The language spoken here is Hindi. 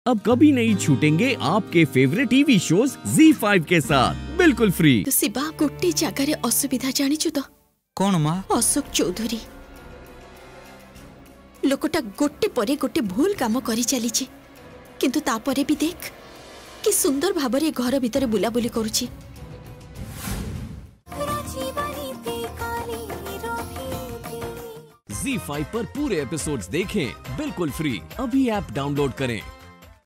अब कभी नहीं छूटेंगे आपके फेवरेट टीवी शोज ZEE5 के साथ बिल्कुल फ्री। तो शिवा गोटे जगार असुविधा जानिछु तो कौन माँ? अशोक चौधुरी लोकटा गोटे परे गोटे भूल काम करी चलीची, किंतु तापरे भी देख कि सुंदर भाबरे घर भितर बुलाबुली करूची। ZEE5 पर पूरे एपिसोड्स देखें बिल्कुल फ्री। अभी ऐप डाउनलोड करें।